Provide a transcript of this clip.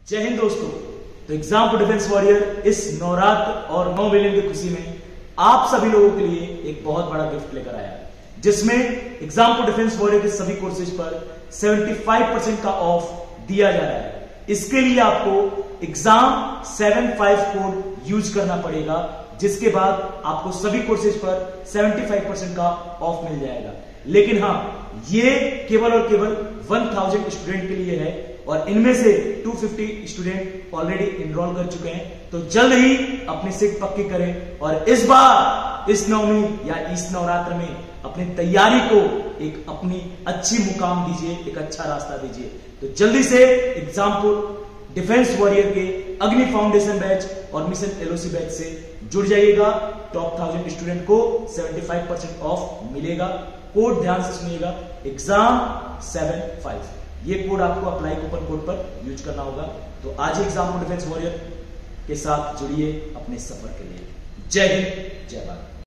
जय हिंद दोस्तों। तो एग्जाम फॉर डिफेंस वॉरियर इस नवरात्र और 9 मिलियन की खुशी में आप सभी लोगों के लिए एक बहुत बड़ा गिफ्ट लेकर आया है, जिसमें एग्जाम फॉर डिफेंस वॉरियर के सभी कोर्सेज पर 75% का ऑफ दिया जा रहा है। इसके लिए आपको एग्जाम 75 कोड यूज करना पड़ेगा, जिसके बाद आपको सभी कोर्सेज पर 75% का ऑफ मिल जाएगा। लेकिन हाँ, ये केवल और केवल 1000 स्टूडेंट के लिए है और इनमें से 250 स्टूडेंट ऑलरेडी इनरोल कर चुके हैं। तो जल्द ही अपनी सीट पक्की करें और इस बार इस नवमी या इस नवरात्र में अपनी तैयारी को एक अपनी अच्छी मुकाम दीजिए, एक अच्छा रास्ता दीजिए। तो जल्दी से एग्जाम फॉर डिफेंस वॉरियर के अग्नि फाउंडेशन बैच और मिशन एलओसी बैच से जुड़ जाइएगा। टॉप 1000 स्टूडेंट को 75% ऑफ मिलेगा। कोड ध्यान से सुनिएगा, एग्जाम 75। ये कोड आपको अप्लाई कूपन कोड पर यूज करना होगा। तो आज ही एग्जाम फॉर डिफेंस वॉरियर के साथ जुड़िए अपने सफर के लिए। जय हिंद, जय भारत।